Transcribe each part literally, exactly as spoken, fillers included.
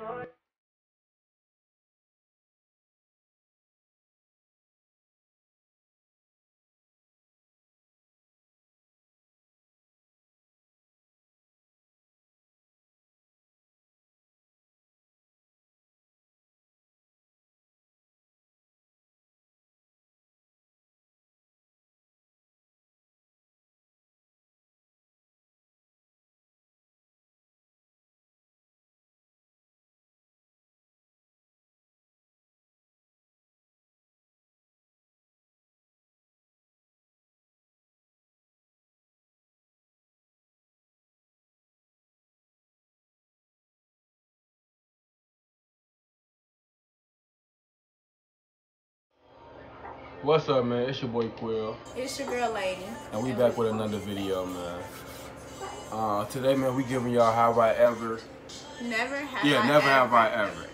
What's up, man? It's your boy Quill. It's your girl Lady. And we back with another video, man. Uh, today, man, we giving y'all have I ever. Never have yeah, I never ever. have I ever.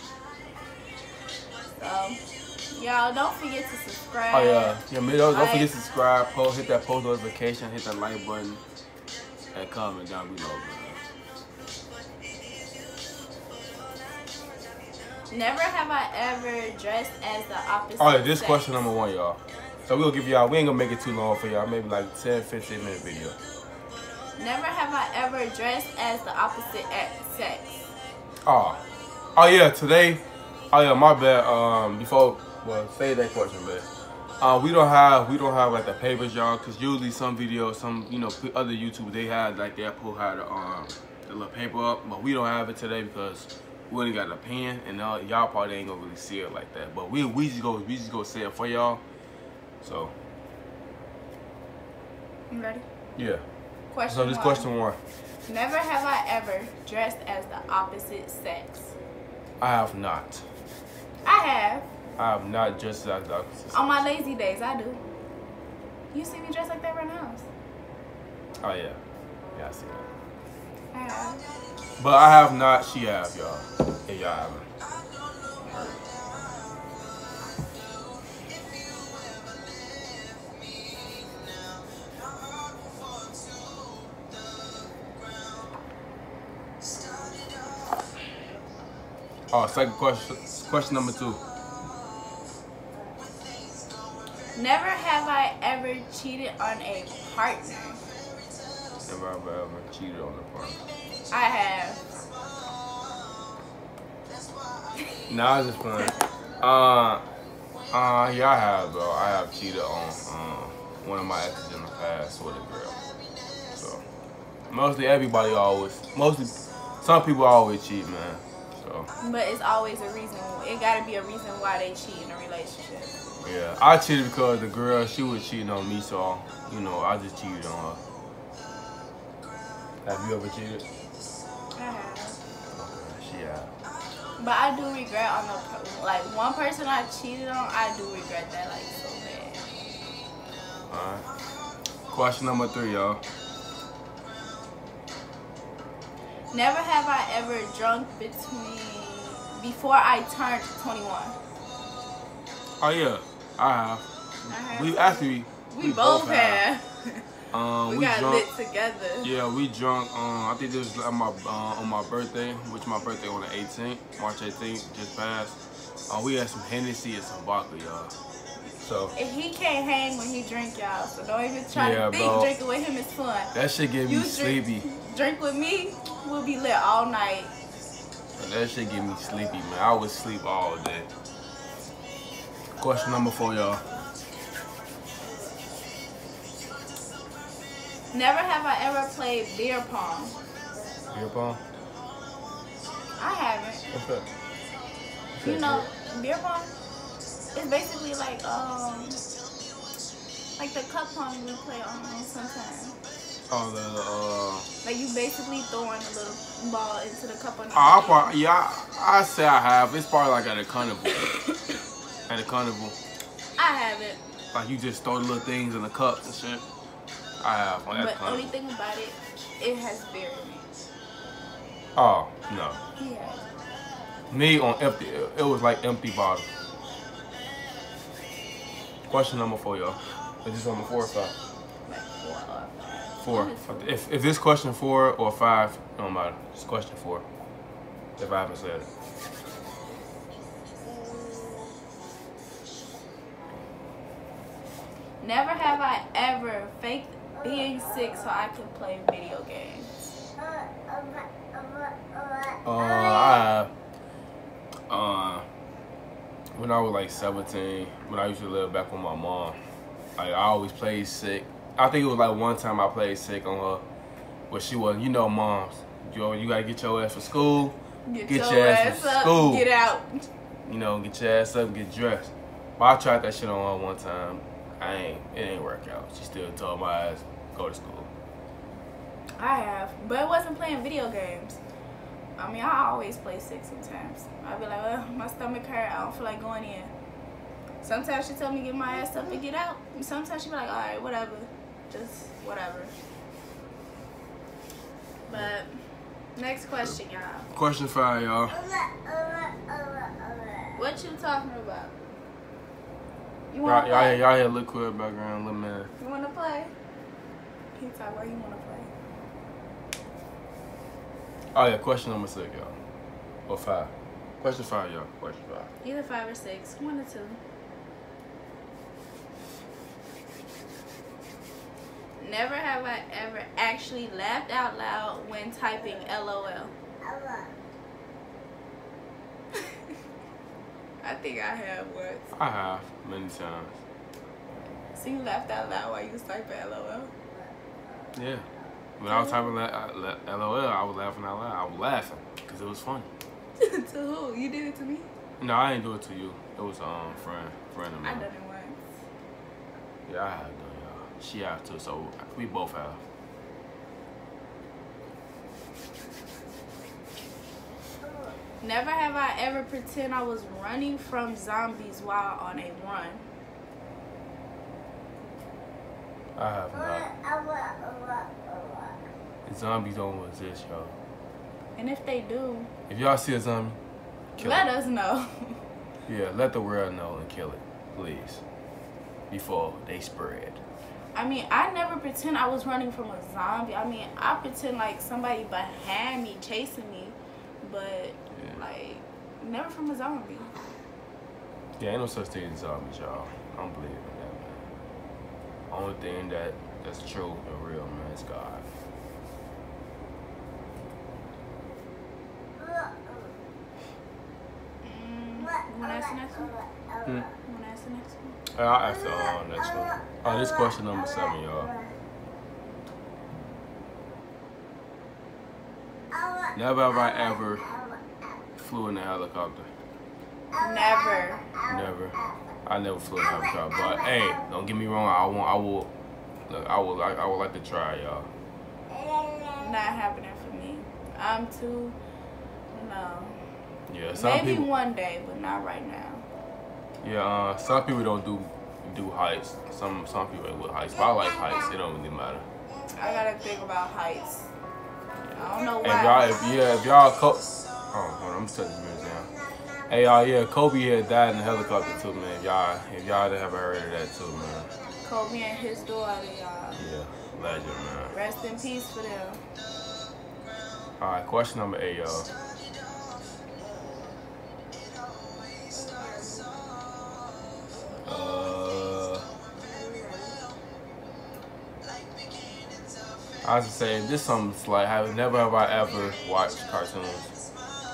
So, y'all don't forget to subscribe. Oh yeah, yeah. Man, don't, don't like. forget to subscribe, post, hit that post notification, hit that like button, and comment down below, man. Never have I ever dressed as the opposite. Oh yeah, this sex. question number one, y'all. So we'll give y'all. We ain't gonna make it too long for y'all. Maybe like ten, fifteen minute video. Never have I ever dressed as the opposite sex. Oh, oh yeah. Today, oh yeah. My bad. Um, before well, say that question, man. Uh, we don't have we don't have like the papers, y'all, because usually some videos, some you know other YouTubers they had like their pool had a, um the little paper up, but we don't have it today because we only got a pen, and uh, y'all probably ain't gonna really see it like that. But we we just go we just go say it for y'all. So. You ready? Yeah. Question So this one. question one. Never have I ever dressed as the opposite sex. I have not. I have. I have not dressed as the opposite sex. On my lazy days, I do. You see me dressed like that around the house? Oh yeah. Yeah, I see that. I have. But I have not, she have, y'all. And y'all haven't. Oh, second question, question number two. Never have I ever cheated on a partner. Never have I ever cheated on a partner. I have. Nah, I was just playing. Uh, uh, yeah, I have, bro. I have cheated on um, one of my exes in the past with a girl. So, mostly everybody always, mostly, some people always cheat, man. So. But it's always a reason. It gotta be a reason why they cheat in a relationship. Yeah, I cheated because the girl, she was cheating on me, so, you know, I just cheated on her. Have you ever cheated? I have. Okay, she have. But I do regret on the, like, one person I cheated on, I do regret that, like, so bad. Alright. Question number three, y'all. Never have I ever drunk between, before I turned twenty-one. Oh, yeah, I have. I have We too. actually, We, we both, both have. Um, we, we got drunk, lit together. Yeah, we drunk. Um, I think this was on my uh, on my birthday, which my birthday on the eighteenth, March eighteenth, just passed. Uh, we had some Hennessy and some vodka, y'all. So and he can't hang when he drink, y'all. So don't even try yeah, to think bro. drinking with him is fun. That shit get me you sleepy. Drink, drink with me, we'll be lit all night. That shit get me sleepy, man. I would sleep all day. Question number four, y'all. Never have I ever played beer pong. Beer pong? I haven't. What's that? What's you that know, beer pong? It's basically like um, like the cup pong we play on sometimes. Oh, the uh. Like you basically throwing a little ball into the cup on the. Oh, I probably, yeah, I, I say I have. It's probably like at a carnival. At a carnival. I haven't. Like you just throw the little things in the cups and shit. I have on that But carnival. only thing about it, it has beer in it. Oh no. Yeah. Me on empty. It was like empty bottle. Question number four, y'all. Is this number four or five? Like four or five. Four. Four. If if this question four or five, it don't matter. It's question four. If I haven't said it. Never have I ever faked being sick so I could play video games. Uh, I uh, when I was like seventeen, when I used to live back with my mom, like, I always played sick. I think it was like one time I played sick on her, but she was, you know, moms, you you gotta get your ass for school, Get, get your, your ass ass for up, school, get out. You know, get your ass up and get dressed. But I tried that shit on her one time. I ain't, it ain't work out. She still told my ass go to school. I have, but it wasn't playing video games. I mean, I always play sick sometimes. I'd be like, oh, my stomach hurt, I don't feel like going in. Sometimes she tell me get my ass up and get out. And sometimes she be like, all right, whatever, just whatever. But next question, y'all. Question five, y'all. What you talking about? You Y'all, wanna y'all, play? y'all hear liquid background, little man. You wanna play? He talk about you wanna play. Oh yeah, question number six, y'all. Or five. Question five, y'all. Question five. Either five or six, one or two. Never have I ever actually laughed out loud when typing LOL. I think I have once. I have many times. So you laughed out loud while you was typing LOL? Yeah. When I was typing la- la- LOL, I was laughing out loud. I was laughing because it was funny. To who? You did it to me? No, I didn't do it to you. It was um friend, friend of I mine. done it once. Yeah, I have done, y'all. She have too, so we both have. Never have I ever pretend I was running from zombies while on a run. I have not. Zombies don't exist, y'all. And if they do, If y'all see a zombie, kill let it. us know. Yeah, let the world know and kill it, please, before they spread. I mean, I never pretend I was running from a zombie. I mean, I pretend like somebody behind me chasing me, but Yeah. like never from a zombie. Yeah, ain't no such thing as zombies, y'all. I don't believe in that, man. Only thing that that's true and real, man, is God. Mm, you wanna ask the next one? Hmm? You wanna ask the next one? I'll ask the uh, next one. Oh, this question number seven, y'all. Never have I ever flew in a helicopter. Never. Never. I never flew in a helicopter. But hey, don't get me wrong. I want. I will. Look, I would. I, I would like to try, y'all. Not happening for me. I'm too. No. Yeah. Some Maybe people. one day, but not right now. Yeah. Uh, some people don't do do heights. Some some people ain't with heights. But I like heights. It don't really matter. I gotta think about heights. I don't know Hey, why. if y'all, if, yeah, if y'all, Co- oh, hold on, I'm touching this down. Hey, y'all, yeah, Kobe had died in a helicopter too, man. If y'all, if y'all ever heard of that too, man. Kobe and his daughter, y'all. Yeah, legend, man. Rest in peace for them. All right, question number eight, y'all. Uh, I was just saying, this something like, have never have I ever watched cartoons.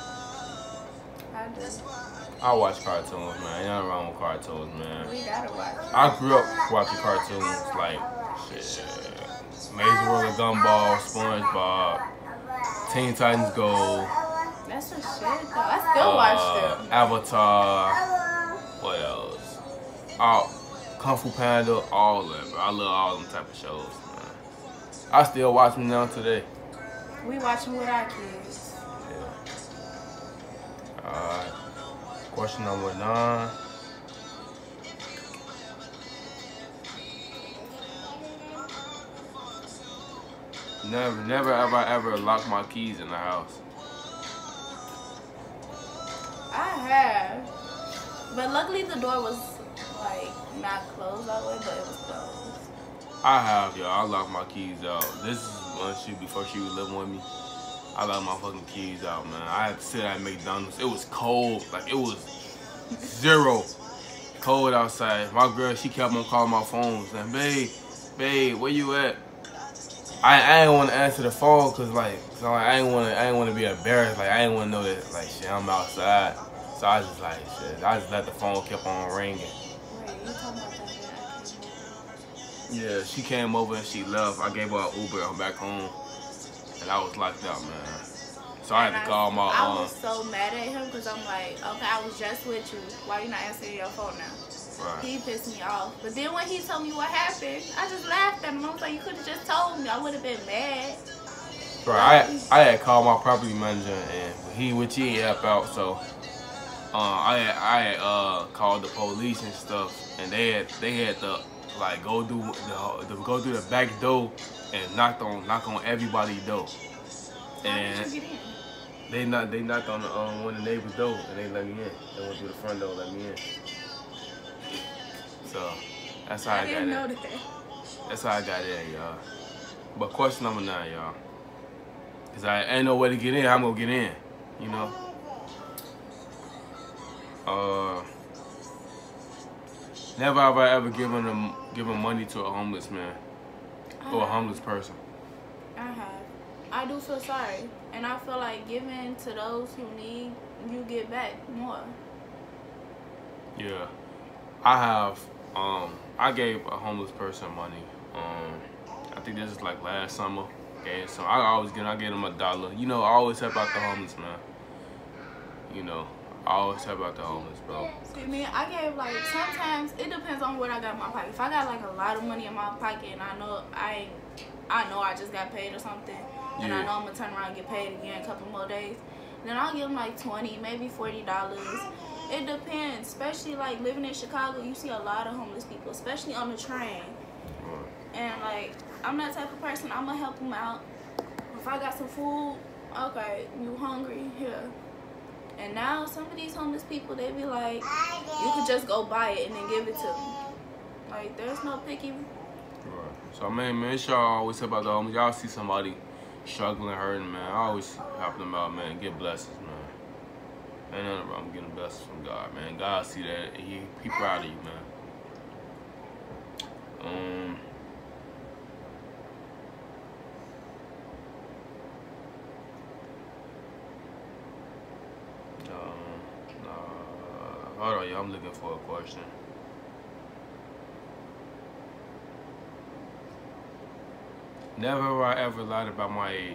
I do. I watch cartoons, man. Ain't nothing wrong with cartoons, man. We gotta watch. I grew up watching cartoons like shit, Amazing World of Gumball, SpongeBob, Teen Titans Go, That's just shit, though. I still uh, watch them. Avatar. What else? All Kung Fu Panda, all that. Bro. I love all them type of shows, man. I still watch them now today. We watch them with our kids. Yeah. All right. Question number nine. Never, never, ever, ever lock my keys in the house. I have. But luckily the door was, like, not closed that way, but it was closed. I have, y'all. I lock my keys out. This is when she, before she was living with me. I left my fucking keys out, man. I had to sit at McDonald's. It was cold. Like, it was zero cold outside. My girl, she kept on calling my phone saying, babe, babe, where you at? I, I didn't want to answer the phone because, like, so like, I didn't want to I didn't want to be embarrassed. Like, I didn't want to know that, like, shit, I'm outside. So I was just like, shit, I just let the phone keep on ringing. Wait, you talking about that? Yeah, she came over and she left. I gave her an Uber back home. And I was locked out, man. So I had to call my I um. was so mad at him because I'm like, okay, I was just with you. Why you not answering your phone now? Right. He pissed me off. But then when he told me what happened, I just laughed at him. I was like, you could have just told me. I would have been mad. Right. I I had called my property manager and he which he helped out. So uh, I had, I had uh called the police and stuff, and they had they had to like go through the, the go through the back door and knocked on knock on everybody's door. And How did you get in? They not they knocked on the um, one of the neighbor's door and they let me in. They went through the front door and let me in. So that's how I, I got didn't know in. that. That's how I got in, y'all. But question number nine, y'all. Cause I ain't no way to get in. I'm gonna get in. You know. Uh. Never have I ever given them given money to a homeless man or a homeless person. I have. I do feel sorry. And I feel like giving to those who need, you get back more. Yeah. I have, um, I gave a homeless person money. Um, I think this is like last summer. Okay, so I always get, I gave them a dollar. You know, I always help out the homeless, man. You know, I always help out the homeless, bro. See, me, I gave like, sometimes it depends on what I got in my pocket. If I got like a lot of money in my pocket and I know I, I know I just got paid or something, and Yeah. I know I'm gonna turn around and get paid again a couple more days, then I'll give them like twenty, maybe forty dollars. It depends. Especially like living in Chicago, you see a lot of homeless people, especially on the train. And like, I'm that type of person. I'm gonna help them out. If I got some food, okay, you hungry? Here. And now some of these homeless people, they be like, you could just go buy it and then give it to me. Like, there's no picky. Right. So, man, man, y'all always help out the homeless. Y'all see somebody struggling, hurting, man. I always help them out, man. Get blessings, man. Ain't nothing wrong with getting blessings from God, man. God see that. He, he proud of you, man. Um... Hold on, y'all. I'm looking for a question. Never have I ever lied about my age.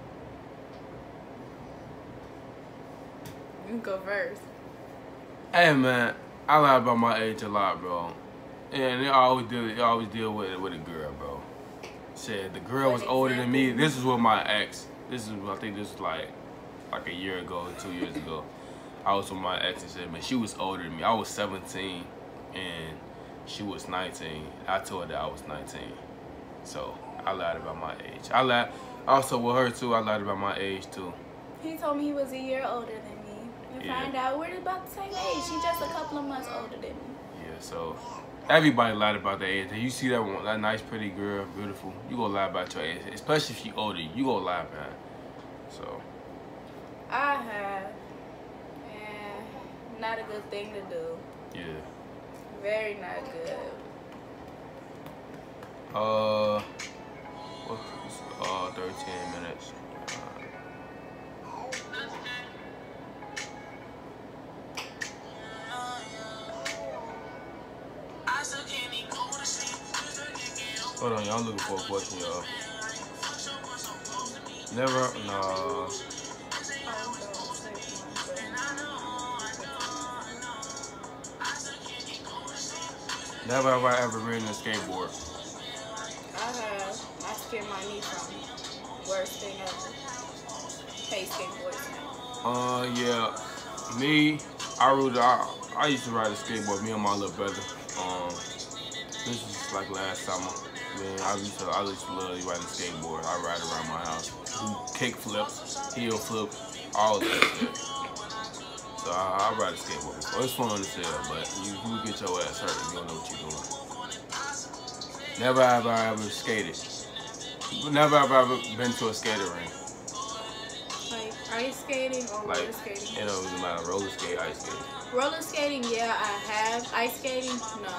You can go first. Hey, man, I lie about my age a lot, bro. And they always deal, they always deal with it with a girl, bro. Said the girl was older than me. This is with my ex. This is, I think this was like, like a year ago, two years ago. I was with my ex and said, man, she was older than me. I was seventeen and she was nineteen. I told her that I was nineteen. So I lied about my age. I lied also with her too. I lied about my age too. He told me he was a year older than me. And Yeah. find out we're about the same age. She's just a couple of months older than me. Yeah, so everybody lied about their age. You see that one, that nice, pretty girl, beautiful. You gonna lie about your age, especially if she older. You gonna lie, man. So I have. Not a good thing to do. yeah. Very not good. Uh, what's uh thirteen minutes. Hold on, y'all. I'm looking for a question, y'all. Never, nah. Never have I ever ridden a skateboard. I have. I skinned my knee from it. Worst thing ever. Hate skateboards now. Uh, yeah. Me, I rode. I, I used to ride a skateboard. Me and my little brother. Um, this is like last summer. Man, I used to. I used to love riding a skateboard. I ride around my house. Do kick flips, heel flip, all that shit. So I, I ride a skateboard before. It's fun to sell, but you, you get your ass hurt if you don't know what you're doing. Never have I ever skated. Never have I ever been to a skater ring. Ice skating or Like, roller skating? it don't really matter. Roller skate, ice skate. Roller skating, yeah, I have. Ice skating, no.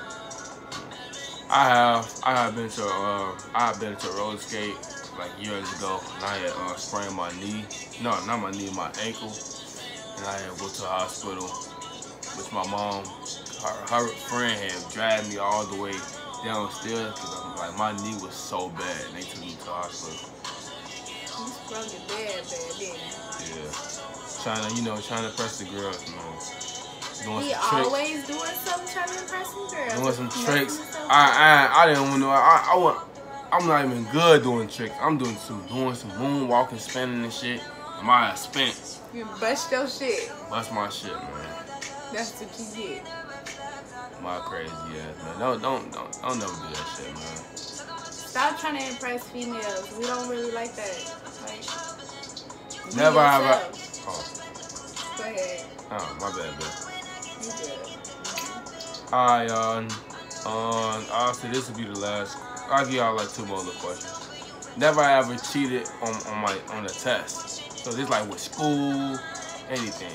I have. I have been to. Uh, I have been to roller skate like years ago, and I had uh, sprained my knee. No, not my knee, my ankle, and I had to go to the hospital. Which my mom, her, her friend had dragged me all the way downstairs because like my knee was so bad, and they took me to the hospital. You sprung it bad, bad, didn't you? Yeah, trying to, you know, trying to impress the girls, you know. Doing He some tricks. always doing something trying to impress some girls. Doing some Nothing tricks. so I, I I didn't want to. I I want. I'm not even good doing tricks. I'm doing some doing some moonwalking, spinning and shit. My ass spent. You bust your shit. Bust my shit, man. That's what you get. My crazy ass, man. Don't don't don't don't never do that shit, man. Stop trying to impress females. We don't really like that. Like, be Never have I. yourself. Oh, Go ahead. oh, my bad, bitch. You good. Alright, y'all. Um, obviously this will be the last. I'll give y'all like two more little questions. Never ever cheated on on my on the test. So this like with school, anything.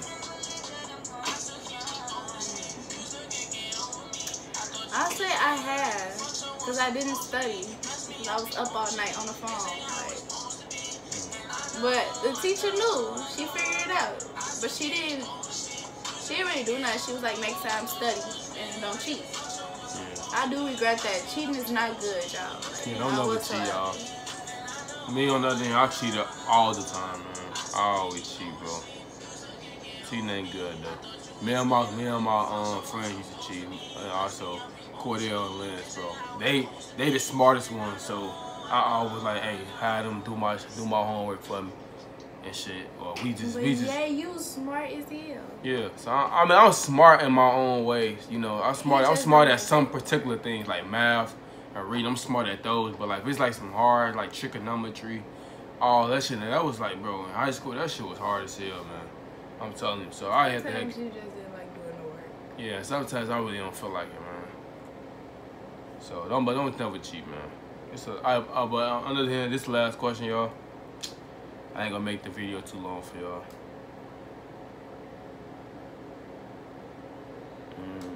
I'll say I have, because I didn't study. Because I was up all night on the phone. Like, but the teacher knew. She figured it out. But she didn't, she didn't really do nothing. She was like, next time study and don't cheat. Yeah. I do regret that. Cheating is not good, y'all. Like, Yeah, don't I never will cheat, tell y'all. you. Me on the other hand, I cheat all the time, man. I always cheat, bro. Cheating ain't good though. Me and my me and my um friends used to cheat, and also Cordell and Lance, bro. They they the smartest ones, so I always like, hey, have them do my do my homework for me and shit. Or we just But we just yeah, you smart as hell. yeah. So I, I mean, I'm smart in my own ways, you know. I'm smart. You I'm just smart don't- at some particular things like math and reading. I'm smart at those, but like if it's like some hard like trigonometry, all that shit. That was like, bro, in high school that shit was hard as hell, man. I'm telling you. So I had to. Sometimes you just didn't like doing the work. Yeah, sometimes I really don't feel like it, man. So don't, but don't never cheat, man. It's a, I, I, but on the other hand, this last question, y'all. I ain't gonna make the video too long for y'all. Mm.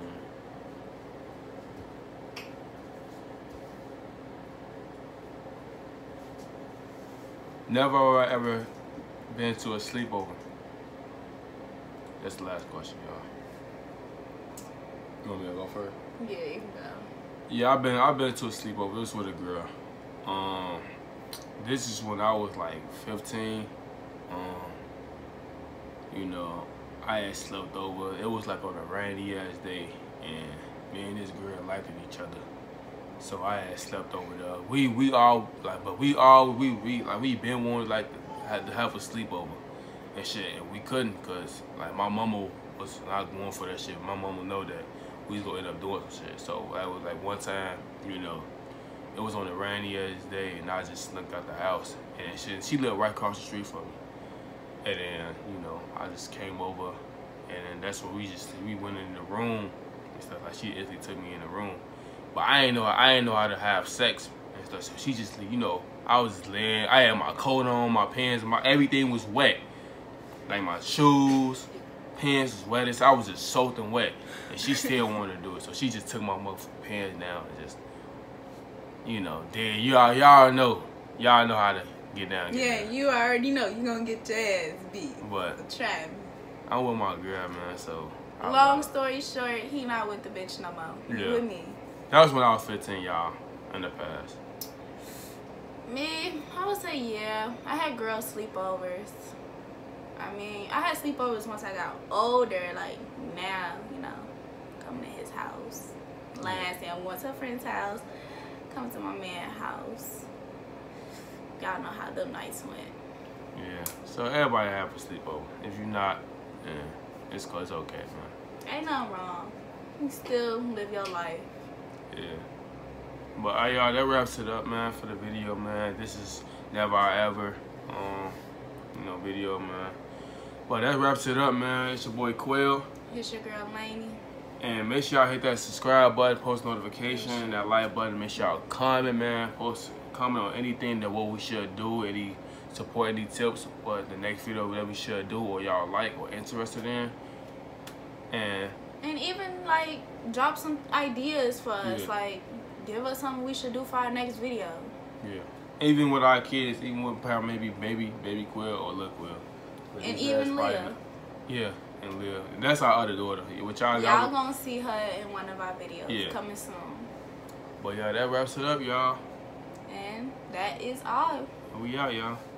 Never have I ever been to a sleepover. That's the last question, y'all. You want me to go first? Yeah, you can go. Yeah, I've been I've been to a sleepover. It was with a girl. Um, this is when I was like fifteen. Um, you know, I had slept over. It was like on a rainy ass day, and me and this girl liked each other. So I had slept over there. We we all like, but we all we we like we been wanting like to, had to have a sleepover and shit, and we couldn't cause like my mama was not going for that shit. My mama know that we was gonna end up doing some shit. So I was like one time, you know, it was on a rainy ass day, and I just snuck out the house, and she she lived right across the street from me. And then, you know, I just came over, and then that's when we just we went in the room and stuff. Like she instantly took me in the room, but I ain't know I ain't know how to have sex and stuff. So she just, you know, I was just laying. I had my coat on, my pants, my everything was wet, like my shoes, pants was wet. So I was just soaked and wet, and she still wanted to do it. So she just took my motherfucking pants down and just, you know, then y'all y'all know y'all know how to get down. Get Yeah, down. you already know you're gonna get your ass beat. But Try me. I'm with my girl, man, so. I Long love- story short, he not with the bitch no more. He Yeah. with me. That was when I was fifteen, y'all, in the past. Me, I would say yeah. I had girl sleepovers. I mean, I had sleepovers once I got older. Like now, you know, coming to his house. Last day I went to a friend's house. Coming to my man's house. Y'all know how them nights went. Yeah. So everybody have a sleepover. If you're not, yeah, it's cause it's okay, man. Ain't nothing wrong. You still live your life. Yeah. But uh, y'all, that wraps it up, man, for the video, man. This is never I ever, um, you know, video, man. But that wraps it up, man. It's your boy Quail. Here's your girl Lainey. And make sure y'all hit that subscribe button, post notification, that like button. Make sure y'all comment, man. Post, comment on anything that what we should do, any support, any tips, or the next video that we should do, or y'all like or interested in. And and even like drop some ideas for us. Yeah. Like give us something we should do for our next video. yeah, even with our kids, even with probably maybe baby baby Quill or Lil Quill, And even Leah. Yeah, and Leah. And that's our other daughter. Which y'all Y'all gonna see her in one of our videos Yeah. coming soon. But yeah, that wraps it up, y'all. And that is all. We out, y'all.